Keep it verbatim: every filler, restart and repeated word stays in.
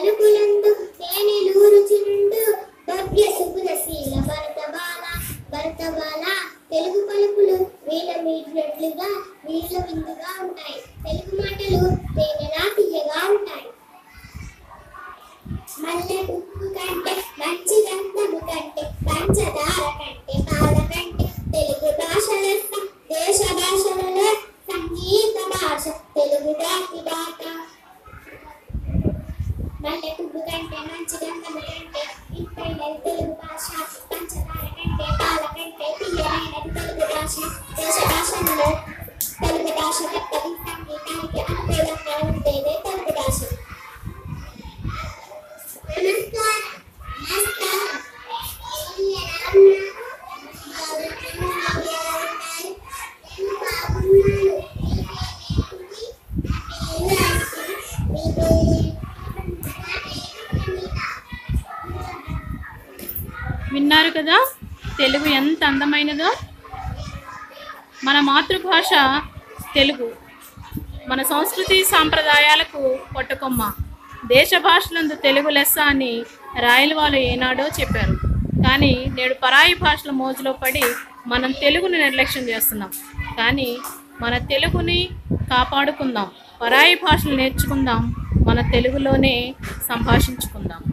పలుకులందు తేనెలూరు చిండు భవ్య సుగుణశీల భరతబాల భరతబాల తెలుగు పలుకులు వీళ్ళ మీట్లుగా వీళ్ళ విందుగా ఉంటాయి. తెలుగు మాటలు తేనెలా తీయగా ఉంటాయి. మల్లె పువ్వు కంటే మంచి గంధము కంటే పంచదార కంటే పాల కంటే తెలుగు భాష లెక్క దేశ భాషలలో సంగీత భాష తెలుగు జాతి బాట. మల్లె పువ్వు కంటే మంచి గంధము కంటే ఇంపైనది తెలుగు భాష పంచదార కంటే పాల కంటే తీయమైనది తెలుగు భాష దేశ భాషలలో తెలుగు భాష లెక్కది సంగీతానికి అనుకూలంగా ఉండేదే తెలుగు భాష. విన్నారు కదా తెలుగు ఎంత అందమైనదో. మన మాతృభాష తెలుగు మన సంస్కృతి సాంప్రదాయాలకు పట్టుకొమ్మ. దేశ భాషలందు తెలుగు లెస్స అని రాయల వాళ్ళు ఏనాడో చెప్పారు. కానీ నేడు పరాయి భాషల మోజులో పడి మనం తెలుగుని నిర్లక్ష్యం చేస్తున్నాం. కానీ మన తెలుగుని కాపాడుకుందాం, పరాయి భాషలు నేర్చుకుందాం, మన తెలుగులోనే సంభాషించుకుందాం.